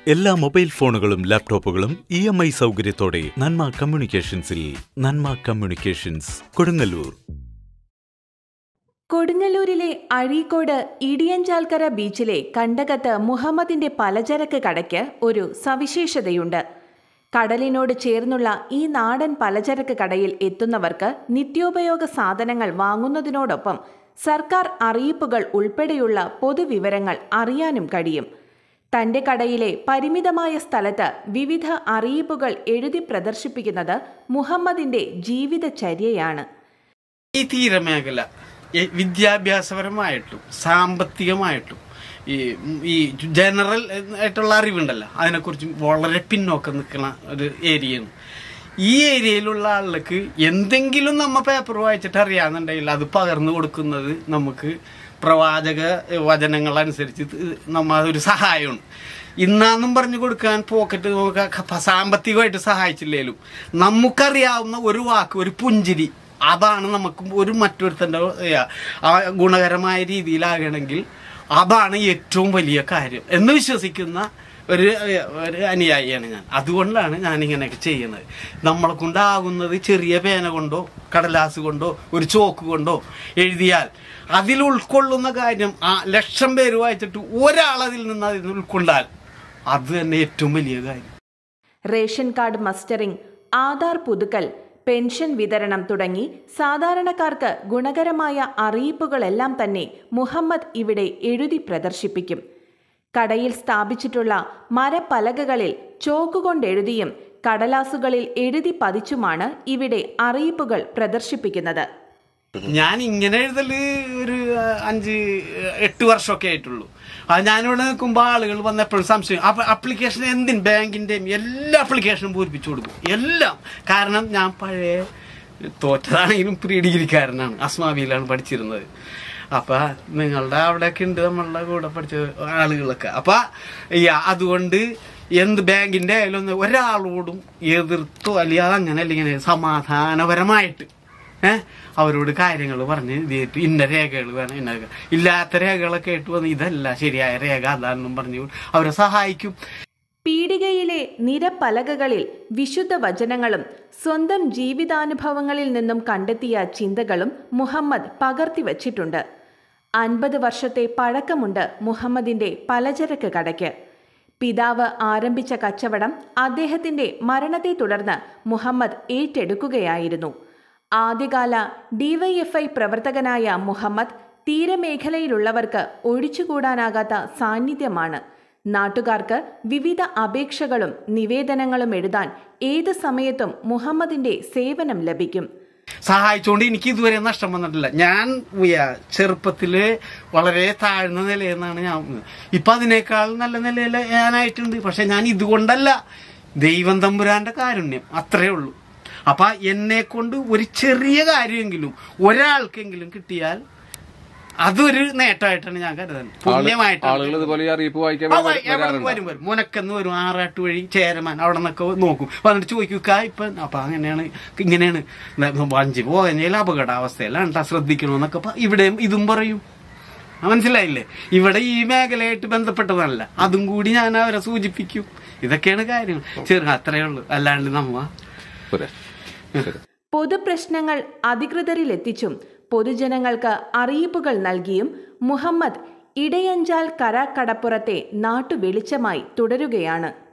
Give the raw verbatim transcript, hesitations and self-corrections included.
എല്ലാ മൊബൈൽ ഫോണുകളും ലാപ്ടോപ്പുകളും ഇ എം ഐ സൗകര്യത്തോടെ നന്മ കമ്മ്യൂണിക്കേഷൻസിൽ. നന്മ കമ്മ്യൂണിക്കേഷൻസ്, കൊടുങ്ങല്ലൂർ. കൊടുങ്ങല്ലൂരിലെ അഴീക്കോട് ഇടിയഞ്ചാൽക്കര ബീച്ചിലെ കണ്ടകത്ത് മുഹമ്മദിന്റെ പലചരക്ക് കടയ്ക്ക് ഒരു സവിശേഷതയുണ്ട്. കടലിനോട് ചേർന്നുള്ള ഈ നാടൻ പലചരക്ക് കടയിൽ എത്തുന്നവർക്ക് നിത്യോപയോഗ സാധനങ്ങൾ വാങ്ങുന്നതിനോടൊപ്പം സർക്കാർ അറിയിപ്പുകൾ ഉൾപ്പെടെയുള്ള പൊതുവിവരങ്ങൾ അറിയാനും കഴിയും. തന്റെ കടയിലെ പരിമിതമായ സ്ഥലത്ത് വിവിധ അറിയിപ്പുകൾ എഴുതി പ്രദർശിപ്പിക്കുന്നത് മുഹമ്മദിന്റെ ജീവിതചര്യയാണ്. ഈ തീരമേഖല വിദ്യാഭ്യാസപരമായിട്ടും സാമ്പത്തികമായിട്ടും ഈ ഈ ജനറൽ ആയിട്ടുള്ള അറിവുണ്ടല്ലോ, അതിനെക്കുറിച്ച് വളരെ പിന്നോക്കം നിൽക്കുന്ന ഒരു ഏരിയയാണ്. ഈ ഏരിയയിലുള്ള ആളുകൾക്ക് എന്തെങ്കിലും നമ്മ പേപ്പർ വായിച്ചിട്ട് അറിയാമെന്നുണ്ടെങ്കിൽ അത് പകർന്നു കൊടുക്കുന്നത് നമുക്ക് പ്രവാചക വചനങ്ങളനുസരിച്ച് നമ്മ അതൊരു സഹായമാണ്. ഇന്നാന്നും പറഞ്ഞു കൊടുക്കാൻ പോക്കറ്റ് നമുക്ക് സാമ്പത്തികമായിട്ട് സഹായിച്ചില്ലേലും നമുക്കറിയാവുന്ന ഒരു വാക്ക്, ഒരു പുഞ്ചിരി, അതാണ് നമുക്ക് ഒരു മറ്റൊരുത്തൻ്റെ ഗുണകരമായ രീതിയിലാകണമെങ്കിൽ അതാണ് ഏറ്റവും വലിയ കാര്യം എന്ന് വിശ്വസിക്കുന്ന ഒരു ഒരു അനുയായിയാണ് ഞാൻ. അതുകൊണ്ടാണ് ഞാനിങ്ങനെയൊക്കെ ചെയ്യുന്നത്. നമ്മളെ കൊണ്ടാകുന്നത് ചെറിയ പേന കൊണ്ടോ കടലാസ് കൊണ്ടോ ഒരു ചോക്ക് കൊണ്ടോ എഴുതിയാൽ അതിൽ ഉൾക്കൊള്ളുന്ന കാര്യം ആ ലക്ഷം പേര് വായിച്ചിട്ട് ഒരാളതിൽ നിന്ന് അതിൽ ഉൾക്കൊണ്ടാൽ അത് തന്നെ ഏറ്റവും വലിയ കാര്യം. റേഷൻ കാർഡ് മസ്റ്ററിംഗ്, ആധാർ പുതുക്കൽ, പെൻഷൻ വിതരണം തുടങ്ങി സാധാരണക്കാർക്ക് ഗുണകരമായ അറിയിപ്പുകളെല്ലാം തന്നെ മുഹമ്മദ് ഇവിടെ എഴുതി പ്രദർശിപ്പിക്കും. കടയിൽ സ്ഥാപിച്ചിട്ടുള്ള മരപ്പലകകളിൽ ചോക്കുകൊണ്ടെഴുതിയും കടലാസുകളിൽ എഴുതി പതിച്ചുമാണ് ഇവിടെ അറിയിപ്പുകൾ പ്രദർശിപ്പിക്കുന്നത്. ഞാൻ ഇങ്ങനെ എഴുതല് ഒരു അഞ്ച് എട്ട് വർഷമൊക്കെ ആയിട്ടുള്ളൂ. അത് ഞാനിവിടെ നിൽക്കുമ്പോൾ ആളുകൾ വന്നെപ്പോഴും സംശയം, അപ്പൊ അപ്ലിക്കേഷൻ എന്തിന് ബാങ്കിന്റെയും എല്ലാ ആപ്ലിക്കേഷനും പൂരിപ്പിച്ചു കൊടുക്കും എല്ലാം. കാരണം ഞാൻ പഴയ തോറ്റതാണെങ്കിലും പ്രീ ഡിഗ്രിക്കാരനാണ്, അസ്മാവിയിലാണ് പഠിച്ചിരുന്നത്. അപ്പൊ നിങ്ങളുടെ അവിടെയൊക്കെ ഉണ്ട് നമ്മളുടെ കൂടെ പഠിച്ച ആളുകളൊക്കെ. അപ്പൊ അതുകൊണ്ട് എന്ത് ബാങ്കിന്റെ ആയാലും ഒരാളോടും എതിർത്തോ അല്ലെങ്കിൽ അതങ്ങനെ അല്ലെങ്കിൽ സമാധാനപരമായിട്ട് ഏഹ് അവരോട് കാര്യങ്ങൾ പറഞ്ഞ് ഇതേറ്റ് ഇന്ന രേഖകൾ വേണം, ഇന്ന ഇല്ലാത്ത രേഖകളൊക്കെ ആയിട്ട് വന്ന് ഇതല്ല ശരിയായ രേഖ അതാണെന്നും പറഞ്ഞു അവരെ സഹായിക്കും. പീടികയിലെ നിരപ്പലകകളിൽ വിശുദ്ധ വചനങ്ങളും സ്വന്തം ജീവിതാനുഭവങ്ങളിൽ നിന്നും കണ്ടെത്തിയ ചിന്തകളും മുഹമ്മദ് പകർത്തിവച്ചിട്ടുണ്ട്. അൻപത് വർഷത്തെ പഴക്കമുണ്ട് മുഹമ്മദിന്റെ പലചരക്ക് കടയ്ക്ക്. പിതാവ് ആരംഭിച്ച കച്ചവടം അദ്ദേഹത്തിന്റെ മരണത്തെ തുടർന്ന് മുഹമ്മദ് ഏറ്റെടുക്കുകയായിരുന്നു. ആദ്യകാല ഡിവൈഎഫ്ഐ പ്രവർത്തകനായ മുഹമ്മദ് തീരമേഖലയിലുള്ളവർക്ക് ഒഴിച്ചുകൂടാനാകാത്ത സാന്നിധ്യമാണ്. നാട്ടുകാർക്ക് വിവിധ അപേക്ഷകളും നിവേദനങ്ങളും എഴുതാൻ ഏത് സമയത്തും മുഹമ്മദിന്റെ സേവനം ലഭിക്കും. സഹായിച്ചുകൊണ്ട് എനിക്ക് ഇതുവരെ നഷ്ടം വന്നിട്ടില്ല. ഞാൻ ചെറുപ്പത്തില് വളരെ താഴ്ന്ന നിലയെന്നാണ് ഞാൻ, ഇപ്പൊ അതിനേക്കാൾ നല്ല നിലയിൽ ഞാനായിട്ടുണ്ട്. പക്ഷെ ഞാൻ ഇതുകൊണ്ടല്ല, ദൈവം തമ്പുരാന്റെ കാരുണ്യം അത്രേ ഉള്ളൂ. അപ്പൊ എന്നെ കൊണ്ട് ഒരു ചെറിയ കാര്യമെങ്കിലും ഒരാൾക്കെങ്കിലും കിട്ടിയാൽ അതൊരു നേട്ടമായിട്ടാണ് ഞാൻ കരുതുന്നത്. പുണ്യമായിട്ടാണ്. വരും വരും മുനക്കെന്ന് വരും, ആറാട്ട് വഴി ചേരമാൻ അവിടെ നിന്നൊക്കെ നോക്കും, വന്നിട്ട് ചോദിക്കുക ഇപ്പൊ അപ്പൊ അങ്ങനെയാണ് ഇങ്ങനെയാണ് വഞ്ചി പോകഞ്ഞാൽ അപകടാവസ്ഥയിലാണ് ശ്രദ്ധിക്കണമെന്നൊക്കെ ഇവിടെയും ഇതും പറയും. മനസ്സിലായില്ലേ? ഇവിടെ ഈ മേഖലയായിട്ട് ബന്ധപ്പെട്ടതല്ല, അതും കൂടി ഞാൻ അവരെ സൂചിപ്പിക്കും. ഇതൊക്കെയാണ് കാര്യങ്ങൾ. ചെറു അത്രയേ ഉള്ളൂ. അല്ലാണ്ട് നമ്മ പൊതുപ്രശ്നങ്ങൾ അധികൃതരിലെത്തിച്ചും പൊതുജനങ്ങൾക്ക് അറിയിപ്പുകൾ നൽകിയും മുഹമ്മദ് ഇടയഞ്ചാൽ കര കടപ്പുറത്തെ നാട്ടുവെളിച്ചമായി തുടരുകയാണ്.